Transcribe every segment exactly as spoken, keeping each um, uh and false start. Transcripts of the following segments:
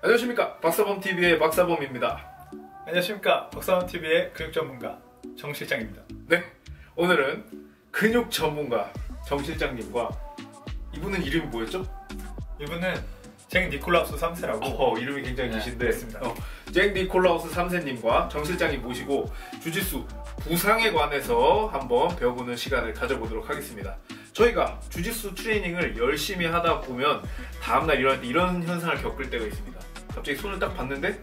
안녕하십니까, 박사범티비의 박사범입니다. 안녕하십니까, 박사범티비의 근육 전문가 정 실장입니다. 네, 오늘은 근육 전문가 정 실장님과, 이분은 이름이 뭐였죠? 이분은 잭 니콜라우스 삼 세라고. 어, 이름이 굉장히 기신데. 네, 어, 잭 니콜라우스 삼 세님과 정 실장님 모시고 주짓수 부상에 관해서 한번 배워보는 시간을 가져보도록 하겠습니다. 저희가 주짓수 트레이닝을 열심히 하다 보면 다음날 일어날 때 이런 현상을 겪을 때가 있습니다. 갑자기 손을 딱 봤는데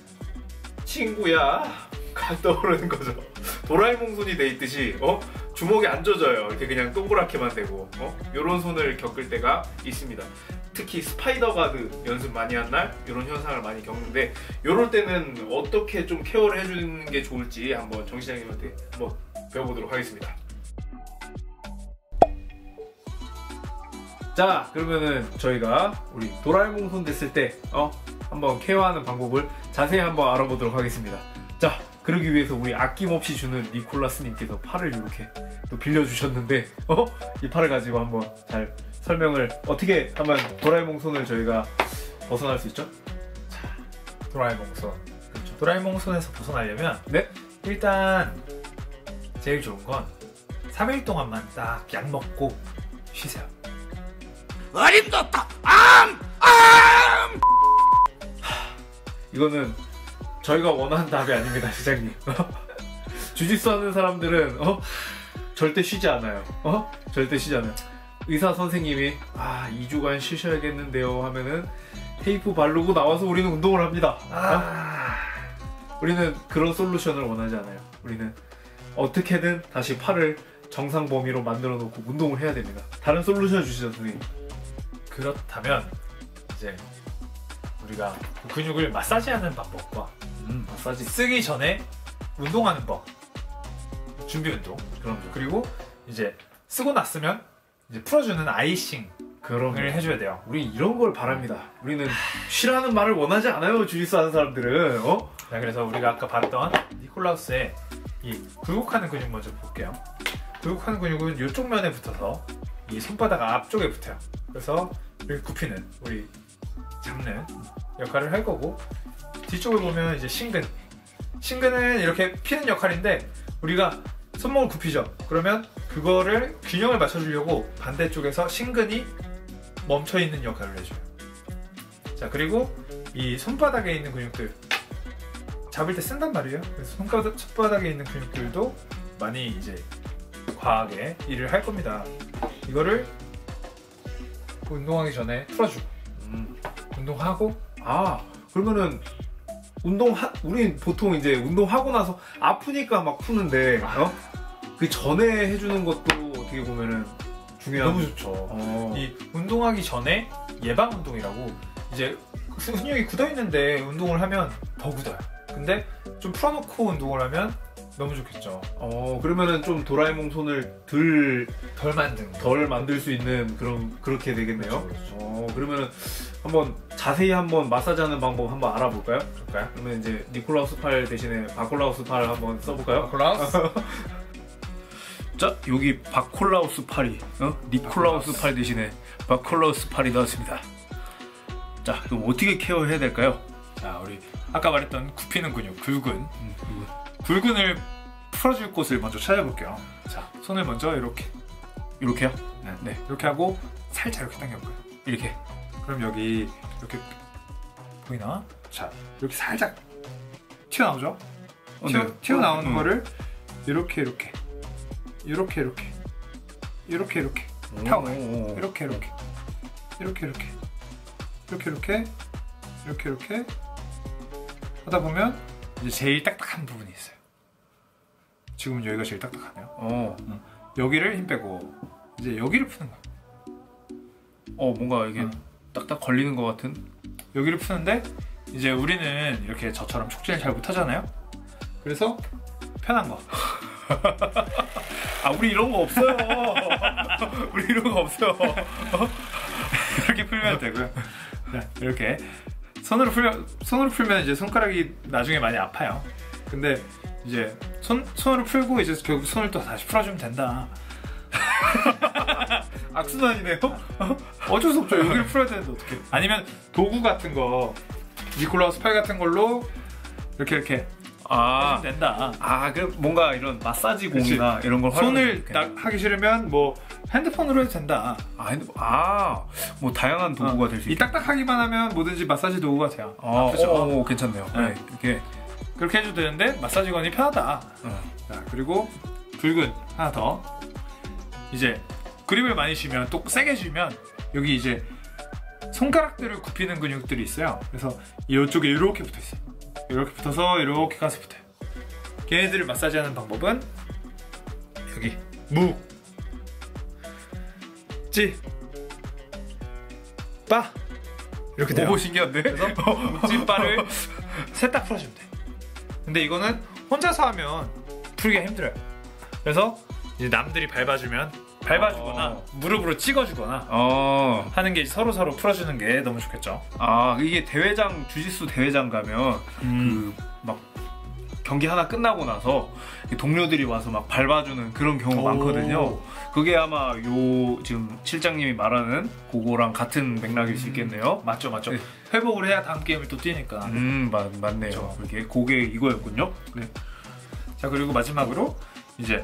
친구야 가 떠오르는 거죠. 도라에몽 손이 돼 있듯이 어? 주먹이 안 젖어요. 이렇게 그냥 동그랗게만 되고 어? 이런 손을 겪을 때가 있습니다. 특히 스파이더 가드 연습 많이 한 날 이런 현상을 많이 겪는데, 이럴 때는 어떻게 좀 케어를 해주는 게 좋을지 한번 정 시장님한테 한번 배워보도록 하겠습니다. 자, 그러면은 저희가 우리 도라에몽 손 됐을 때 어? 한번 케어하는 방법을 자세히 한번 알아보도록 하겠습니다. 자, 그러기 위해서 우리 아낌없이 주는 니콜라스님께서 팔을 이렇게 또 빌려주셨는데 어? 이 팔을 가지고 한번 잘 설명을, 어떻게 하면 도라에몽 손을 저희가 벗어날 수 있죠? 자, 도라에몽 손. 그렇죠. 도라에몽 손에서 벗어나려면 네? 일단 제일 좋은 건 삼 일 동안만 딱 약 먹고 쉬세요. 어림도없다! 암! 암! 이거는 저희가 원하는 답이 아닙니다, 시장님. 주짓수 하는 사람들은 어? 절대 쉬지 않아요. 어? 절대 쉬지 않아요. 의사 선생님이 아, 이 주간 쉬셔야겠는데요 하면은 테이프 바르고 나와서 우리는 운동을 합니다. 아... 어? 우리는 그런 솔루션을 원하지 않아요. 우리는 어떻게든 다시 팔을 정상 범위로 만들어 놓고 운동을 해야 됩니다. 다른 솔루션 주시죠, 선생님. 그렇다면 이제 우리가 근육을 마사지하는 방법과 음, 마사지 쓰기 전에 운동하는 법, 준비 운동, 그럼요. 그리고 이제 쓰고 났으면 이제 풀어주는 아이싱을 그럼요. 해줘야 돼요. 우리 이런 걸 바랍니다. 우리는 쉬라는 말을 원하지 않아요, 주짓수 하는 사람들은. 어? 자, 그래서 우리가 아까 봤던 니콜라우스의 이 굴곡하는 근육 먼저 볼게요. 굴곡하는 근육은 이쪽 면에 붙어서 이 손바닥 앞쪽에 붙어요. 그래서 이렇게 굽히는, 우리 잡는 역할을 할 거고, 뒤쪽을 보면 이제 신근. 신근은 이렇게 피는 역할인데 우리가 손목을 굽히죠. 그러면 그거를 균형을 맞춰주려고 반대쪽에서 신근이 멈춰있는 역할을 해줘요. 자, 그리고 이 손바닥에 있는 근육들 잡을 때 쓴단 말이에요. 그래서 손바닥, 손바닥에 있는 근육들도 많이 이제 과하게 일을 할 겁니다. 이거를 운동하기 전에 풀어주고, 음. 운동하고. 아, 그러면은 운동 하, 우린 보통 이제 운동하고 나서 아프니까 막 푸는데 어? 그 전에 해주는 것도 어떻게 보면은 중요한. 너무 좋죠. 어. 이 운동하기 전에 예방 운동이라고, 이제 근육이 굳어 있는데 운동을 하면 더 굳어요. 근데 좀 풀어놓고 운동을 하면 너무 좋겠죠. 어, 그러면은 좀 도라에몽 손을 덜, 덜 만든 덜 만들 수 있는 그런, 그렇게 되겠네요. 그렇죠, 그렇죠. 어, 그러면은 한번 자세히 한번 마사지하는 방법 한번 알아볼까요? 그럴까요? 그러면 이제 니콜라우스 팔 대신에 바콜라우스 팔 한번 써볼까요? 바콜라우스? 자, 여기 바콜라우스 팔이 어? 니콜라우스 바콜라우스. 팔 대신에 바콜라우스 팔이 나왔습니다. 자, 그럼 어떻게 케어해야 될까요? 자, 우리 아까 말했던 굽히는 근육, 굴근. 음, 이거. 굴근을 풀어줄 곳을 먼저 찾아볼게요. 자, 손을 먼저 이렇게. 이렇게요? 네, 네. 이렇게 하고 살짝 이렇게 당겨볼까요? 이렇게. 그럼 여기 이렇게 보이나? 자, 이렇게 살짝 튀어나오죠? 어, 튀어, 네. 튀어나오는 음. 거를 이렇게 이렇게 이렇게 이렇게 이렇게 이렇게 타고, 이렇게 이렇게 이렇게 이렇게 이렇게 이렇게 이렇게 이렇게 하다 보면 이제 제일 딱딱한 부분이 있어요. 지금은 여기가 제일 딱딱하네요. 어. 응. 여기를 힘 빼고 이제 여기를 푸는 거야. 어, 뭔가 이게 응. 딱딱 걸리는 것 같은. 여기를 푸는데 이제 우리는 이렇게 저처럼 촉진을 잘 못하잖아요. 그래서 편한 거. 아, 우리 이런 거 없어요. 우리 이런 거 없어요. 이렇게 풀면 되고요. 자, 이렇게 손으로 풀면 손으로 풀면 이제 손가락이 나중에 많이 아파요. 근데 이제 손 손으로 풀고 이제 결국 손을 또 다시 풀어주면 된다. 악순환이네요. 어쩔 수 없죠. 여기를 풀어야 되는데 어떻게? 아니면 도구 같은 거 니콜라우스 팔 같은 걸로 이렇게 이렇게 아, 하면 된다. 아, 그 뭔가 이런 마사지 공이나 이런 걸 손을 딱 하기 싫으면 뭐 핸드폰으로 해도 된다. 아, 핸드폰. 아, 뭐 다양한 도구가 될 수 이 있다. 딱딱하기만 하면 뭐든지 마사지 도구가 돼요. 아, 아프죠? 오, 오, 괜찮네요. 네. 네, 이렇게. 그렇게 해줘도 되는데 마사지건이 편하다. 어. 자, 그리고 굵은 하나 더. 이제 그립을 많이 쥐면 또 세게 쥐면 여기 이제 손가락들을 굽히는 근육들이 있어요. 그래서 이쪽에 이렇게 붙어 있어요. 이렇게 붙어서 이렇게 가서 붙어요. 걔네들을 마사지하는 방법은 여기 무, 찌, 빠 이렇게 돼요. 오, 신기한데? 그래서 묵찌빠를 셋 다 풀어주면 돼. 근데 이거는 혼자서 하면 풀기가 힘들어요. 그래서 이제 남들이 밟아주면 밟아주거나 어. 무릎으로 찍어주거나 어. 하는 게 서로 서로 풀어주는 게 너무 좋겠죠. 아, 이게 대회장, 주짓수 대회장 가면 음. 그 막 경기 하나 끝나고 나서 동료들이 와서 막 밟아주는 그런 경우 오. 많거든요. 그게 아마 요 지금 실장님이 말하는 그거랑 같은 맥락일 수 있겠네요. 맞죠, 맞죠. 네. 회복을 해야 다음 게임을 또 뛰니까. 음, 맞, 맞네요. 그렇죠. 그게 그게 이거였군요. 네. 자, 그리고 마지막으로 이제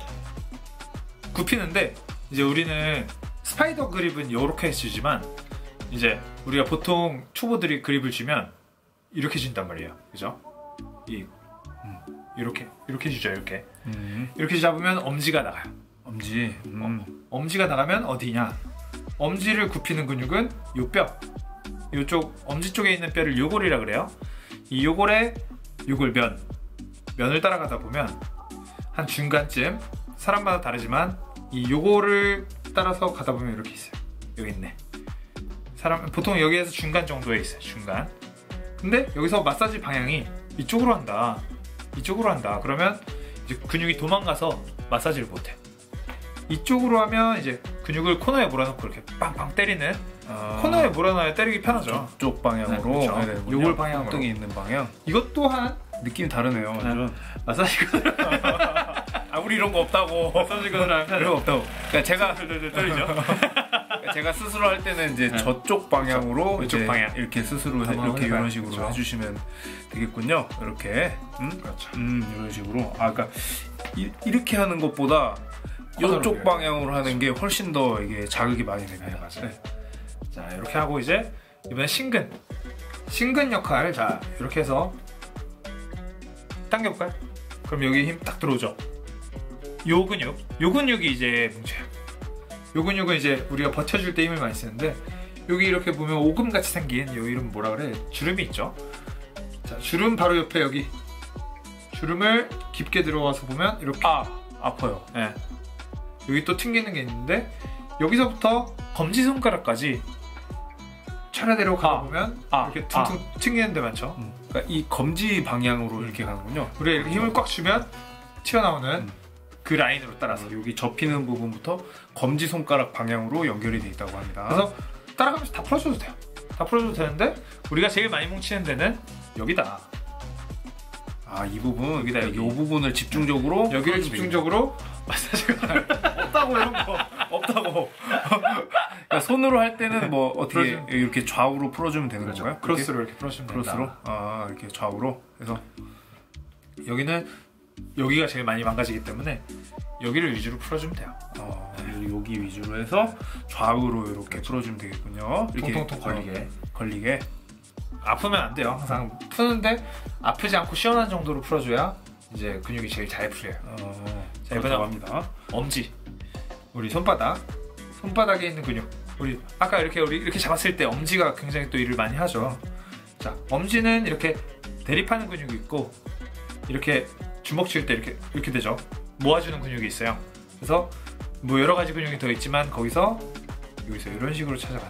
굽히는데 이제 우리는 스파이더 그립은 이렇게 주지만 이제 우리가 보통 초보들이 그립을 주면 이렇게 준단 말이에요. 그죠? 이 음, 이렇게 이렇게 주죠. 이렇게 음. 이렇게 잡으면 엄지가 나가요. 엄지. 음. 엄지가 나가면 어디냐? 엄지를 굽히는 근육은 요 뼈, 요쪽 엄지 쪽에 있는 뼈를 요골이라 그래요. 이 요골에 요골 면, 면을 따라가다 보면 한 중간쯤, 사람마다 다르지만 이 요골을 따라서 가다 보면 이렇게 있어요. 여기 있네. 사람 보통 여기에서 중간 정도에 있어요. 중간. 근데 여기서 마사지 방향이 이쪽으로 한다. 이쪽으로 한다. 그러면 이제 근육이 도망가서 마사지를 못해. 이쪽으로 하면 이제 근육을 코너에 몰아놓고 이렇게 빵빵 때리는 아. 코너에 몰아놔야 때리기 편하죠. 쪽 방향으로. 네, 그렇죠. 해야 되는군요. 요걸 방향으로. 뚱이 있는 방향. 이것 또한 느낌이 다르네요. 완전. 마사지건을 아, 우리 이런 거 없다고. 마사지건을 하면 이런 거 없다고. 그러니까 제가 떨리죠. 제가 스스로 할 때는 이제 네. 저쪽 방향으로 이쪽 이제 방향. 이렇게 스스로 해, 한번 이렇게 해봐요. 이런 식으로 그렇죠. 해주시면 되겠군요. 이렇게. 음? 그렇죠. 음, 이런 식으로. 아, 그러니까 이, 이렇게 하는 것보다 코너로 이쪽 이렇게. 방향으로 하는 게 훨씬 더 이게 자극이 많이 됩니다. 네, 맞아요. 자, 이렇게 하고 이제 이번엔 신근. 신근 역할. 자, 이렇게 해서 당겨볼까요? 그럼 여기 힘 딱 들어오죠. 요 근육, 요 근육이 이제 뭉쳐요. 요 근육은 이제 우리가 버텨줄 때 힘을 많이 쓰는데 여기 이렇게 보면 오금같이 생긴 요 이름 뭐라 그래? 주름이 있죠. 자, 주름 바로 옆에 여기 주름을 깊게 들어가서 보면 이렇게 아, 아파요. 네. 여기 또 튕기는 게 있는데 여기서부터 검지손가락까지 차례대로 가다 아, 보면 아, 이렇게 퉁퉁 튕기는 데 많죠. 음. 그러니까 이 검지 방향으로 이렇게 가는군요. 우리가 이렇게 힘을 꽉 주면 튀어나오는 음. 그 라인으로 따라서. 여기 접히는 부분부터 검지 손가락 방향으로 연결이 돼 있다고 합니다. 그래서 따라가면서 다 풀어줘도 돼요. 다 풀어줘도 되는데 우리가 제일 많이 뭉치는 데는 여기다. 아, 이 부분, 여기다, 여기. 이 부분을 집중적으로 여기를 풀어주면 집중적으로 마사지가 없다고 이런 거 없다고. 그러니까 손으로 할 때는 뭐 어떻게 풀어주면- 이렇게 좌우로 풀어주면 되는 그렇죠. 건가요? 크로스로 이렇게 풀어주면 된다. 크로스로? 아, 이렇게 좌우로 해서 여기는 여기가 제일 많이 망가지기 때문에 여기를 위주로 풀어주면 돼요. 어, 여기 위주로 해서 좌우로 이렇게 풀어주면 되겠군요. 이렇게 통통통 걸리게. 어, 걸리게. 아프면 안 돼요. 항상 푸는데 아프지 않고 시원한 정도로 풀어줘야 이제 근육이 제일 잘 풀려요. 어, 자, 이번에 그렇다고 합니다. 엄지, 우리 손바닥, 손바닥에 있는 근육. 우리 아까 이렇게 우리 이렇게 잡았을 때 엄지가 굉장히 또 일을 많이 하죠. 자, 엄지는 이렇게 대립하는 근육이 있고 이렇게 주먹 쥐을 때 이렇게 이렇게 되죠. 모아주는 근육이 있어요. 그래서 뭐 여러 가지 근육이 더 있지만 거기서 여기서 이런 식으로 찾아가는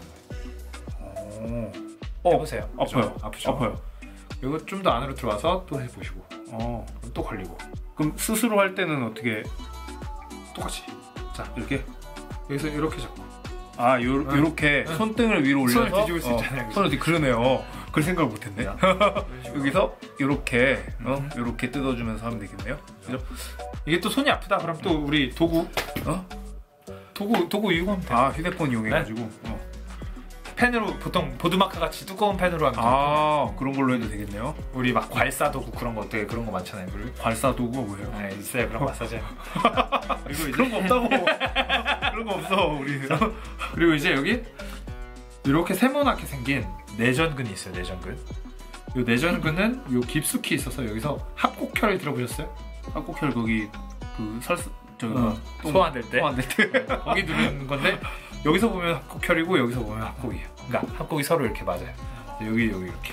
거예요. 어, 해보세요. 아파요. 그죠? 아프죠. 아파요. 이거 좀 더 안으로 들어와서 또 해보시고 어, 그럼 또 걸리고 그럼 스스로 할 때는 어떻게 똑같이. 자, 이렇게? 여기서 이렇게 잡고 아, 요, 응. 요렇게 응. 손등을 위로 올려서 손을 뒤집을 수 있잖아요. 어, 손을 뒤 그러네요. 그걸 생각을 못했네. 여기서 요렇게 어, 음. 요렇게 뜯어주면서 하면 되겠네요. 그죠? 이게 또 손이 아프다 그럼 또 우리 도구 어? 도구 도구 이용하면 돼요. 아, 휴대폰 이용해가지고. 어. 펜으로 보통 보드마카 같이 두꺼운 펜으로 하면 아 그런 걸로 해도 되겠네요. 우리 막 괄사 도구 그런 거 어때? 그런 거 많잖아요. 그리고 괄사 도구가 뭐예요? 아 있어요 그런 마사지. 그리고 이제 그런 거 없다고. 그런 거 없어 우리. 그리고 이제 여기 이렇게 세모나게 생긴 내전근이 있어요. 내전근. 이 내전근은 요 깊숙이 있어서 여기서 합곡혈을 들어보셨어요? 합곡혈 거기 그 설사 저기 어, 소 안 될 때. 소 안 될 때. 거기 누르는 건데 여기서 보면 합곡혈이고 여기서 보면 합곡이에요. 그러니까 합곡이 서로 이렇게 맞아요. 여기 여기 이렇게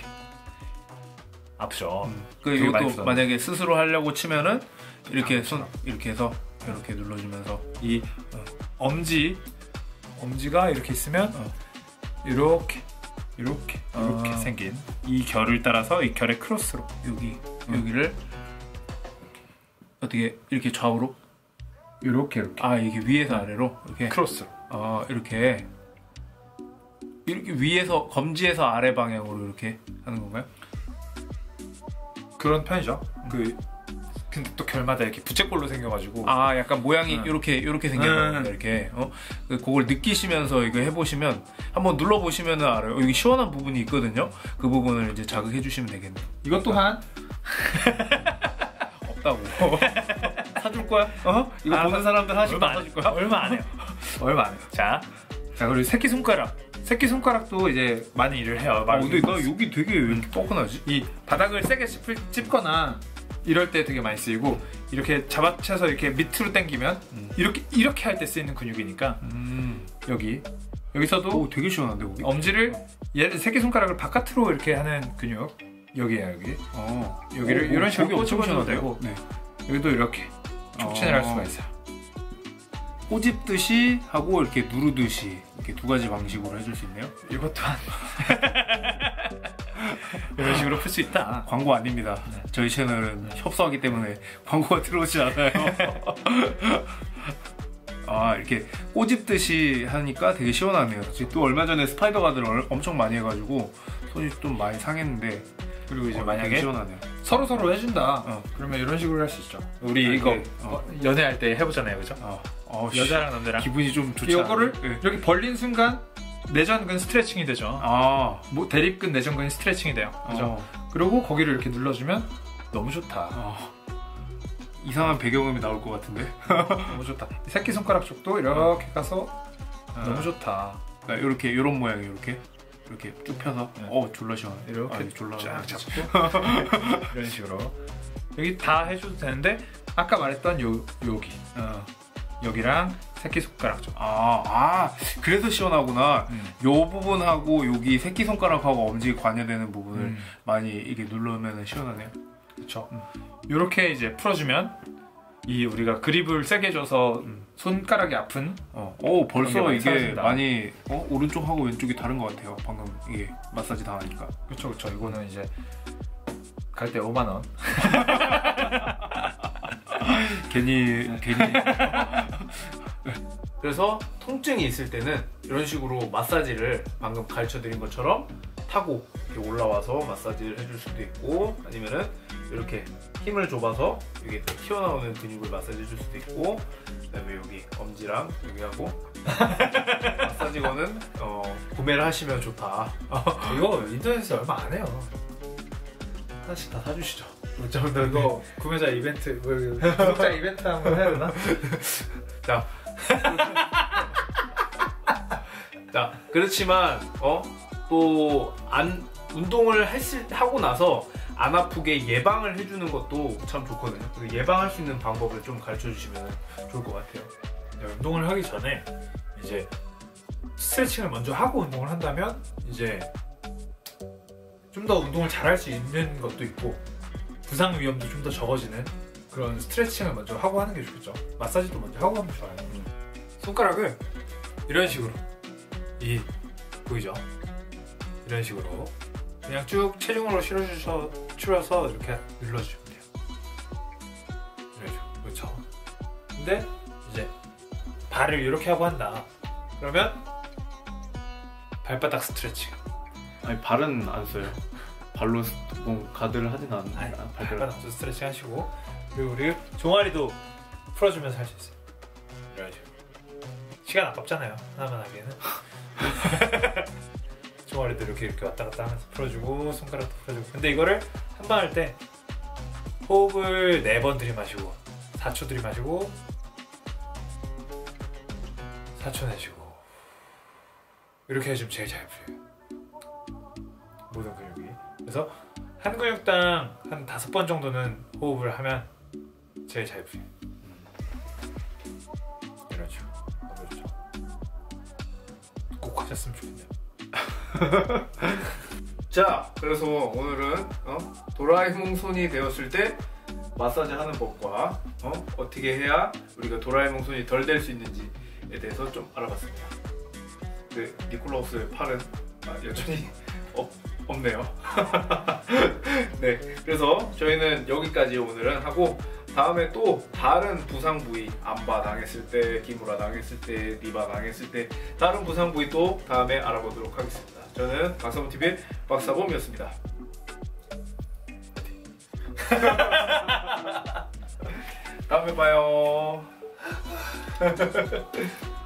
아프죠. 음. 그 이것도 만약에 스스로 하려고 치면은 이렇게 손 이렇게 해서 이렇게 눌러주면서 이 어, 엄지 엄지가 이렇게 있으면 어, 이렇게 이렇게 이렇게 아. 생긴 이 결을 따라서 이 결의 크로스로 여기 음. 여기를 어떻게 이렇게 좌우로 이렇게 이렇게 아 이게 위에서 아래로 이렇게 크로스로 아 이렇게 이렇게 위에서 검지에서 아래 방향으로 이렇게 하는 건가요? 그런 편이죠. 그 근데 또 결마다 이렇게 부채꼴로 생겨가지고 아 약간 모양이 음. 이렇게 이렇게 생겼는데 음. 이렇게 어 그- 그걸 느끼시면서 이거 해보시면 한번 눌러보시면은 알아요. 여기 시원한 부분이 있거든요. 그 부분을 이제 자극해 주시면 되겠네요. 이것 또한 없다고. 사줄 거야? 어? 이거 아, 보는 사람들 하나씩 얼마 다 안 사줄 거야? 얼마 안 해요. 얼마 안 해요. 자, 자 그리고 새끼 손가락. 새끼 손가락도 이제 많이 일을 해요. 아 근데 나 여기 되게 왜 이렇게 뻐근하지? 이 바닥을 세게 짚을, 짚거나 이럴 때 되게 많이 쓰이고 이렇게 잡아채서 이렇게 밑으로 당기면 음. 이렇게 이렇게 할 때 쓰이는 근육이니까 음. 여기 여기서도 오 되게 시원한데 거기? 엄지를 얘를 새끼 손가락을 바깥으로 이렇게 하는 근육 여기야 여기 어. 여기를 오, 이런 식으로 되게 엄청 꽂아줘도 시원한데요? 되고 네. 여기도 이렇게 촉진을 어. 할 수가 있어요. 꼬집듯이 하고 이렇게 누르듯이 이렇게 두 가지 방식으로 해줄 수 있네요. 이것 또한 이런 식으로 풀 수 있다. 광고 아닙니다. 네. 저희 채널은 협소하기 때문에 광고가 들어오지 않아요. 아 이렇게 꼬집듯이 하니까 되게 시원하네요. 또 얼마 전에 스파이더 가드를 엄청 많이 해가지고 손이 좀 많이 상했는데 그리고 이제 어, 만약에 되게 시원하네요. 서로 서로 해준다. 어. 그러면 이런 식으로 할 수 있죠. 우리 아, 이거 이게, 어. 연애할 때 해보잖아요, 그죠? 어. 어, 씨. 여자랑 남자랑 기분이 좀 좋지 이거를 않아요? 네. 이렇게 벌린 순간 내전근 스트레칭이 되죠. 아 뭐 대립근 내전근이 스트레칭이 돼요. 그죠? 어. 그리고 거기를 이렇게 눌러주면 너무 좋다. 어. 이상한 배경음이 나올 것 같은데. 너무 좋다. 새끼 손가락 쪽도 이렇게 가서 아. 너무 좋다. 그러니까 이렇게 이런 모양이 이렇게 이렇게 쭉 펴서 네. 어 졸라 시원해. 이렇게 아, 졸라 쫙 잡고 이런 식으로 여기 다 해줘도 되는데 아까 말했던 요 여기 어, 여기랑 새끼 손가락 쪽. 아, 아 그래서 시원하구나. 음. 요 부분하고 여기 새끼 손가락하고 엄지 관여되는 부분을 음. 많이 이렇게 누르면 시원하네요. 그렇죠. 이렇게 이제 풀어주면 이 우리가 그립을 세게 줘서 음. 손가락이 아픈 어, 오 그런 게 벌써 많이 이게 사라진다. 많이 어? 오른쪽하고 왼쪽이 다른 것 같아요. 방금 이게 마사지 당하니까. 그렇죠, 그렇죠. 이거는 이제 갈 때 오만 원. 괜히 괜히. 그래서 통증이 있을 때는 이런 식으로 마사지를 방금 가르쳐드린 것처럼 타고 이렇게 올라와서 마사지를 해줄 수도 있고, 아니면은 이렇게 힘을 줘봐서 여기 튀어나오는 근육을 마사지 해줄 수도 있고, 그다음에 여기 엄지랑 여기 하고 마사지건은 어, 구매를 하시면 좋다. 이거 인터넷에서 얼마 안 해요. 하나씩 다 사주시죠. 이거 구매자 이벤트, 뭐, 구독자 이벤트 한번 해야 되나? 자, 자 그렇지만 어 또 안 운동을 했을 하고 나서 안 아프게 예방을 해주는 것도 참 좋거든요. 그 예방할 수 있는 방법을 좀 가르쳐 주시면 좋을 것 같아요. 운동을 하기 전에 이제 스트레칭을 먼저 하고 운동을 한다면 이제 좀 더 운동을 잘할 수 있는 것도 있고 부상 위험도 좀 더 적어지는 그런 스트레칭을 먼저 하고 하는 게 좋겠죠. 마사지도 먼저 하고 하면 좋아요. 손가락을 이런 식으로 이 보이죠? 이런 식으로 그냥 쭉 체중으로 실어주셔 실어서 이렇게 눌러주시면 돼요. 이런 식으로. 그렇죠. 근데 이제 발을 이렇게 하고 한다. 그러면 발바닥 스트레칭. 아니 발은 안 써요. 발로 뭐 가드를 하진 않는데. 아니, 아, 발바닥 스트레칭 하시고, 그리고 우리 종아리도 풀어주면서 할 수 있어요. 이런 식으로. 시간 아깝잖아요. 하나만 하기에는. 종아리도 이렇게 이렇게 왔다 갔다 하면서 풀어주고 손가락도 풀어주고. 근데 이거를 한 번 할 때 호흡을 네 번 들이마시고 사 초 들이마시고 사 초 내쉬고 이렇게 해주면 제일 잘 풀려요. 모든 근육이. 그래서 한 근육당 한 다섯 번 정도는 호흡을 하면 제일 잘 풀려요. 이런 식으로 너무 좋죠. 꼭 하셨으면 좋겠네요. 자, 그래서 오늘은 어? 도라에몽 손이 되었을 때 마사지 하는 법과 어? 어떻게 해야 우리가 도라에몽 손이 덜 될 수 있는지에 대해서 좀 알아봤습니다. 네, 니콜라우스의 팔은 아, 여전히 없, 없네요. 네, 그래서 저희는 여기까지 오늘은 하고 다음에 또 다른 부상 부위, 암바 당했을 때, 기무라 당했을 때, 리바 당했을 때 다른 부상 부위 또 다음에 알아보도록 하겠습니다. 저는 박사범티비의 박사범이었습니다. 다음에 봐요.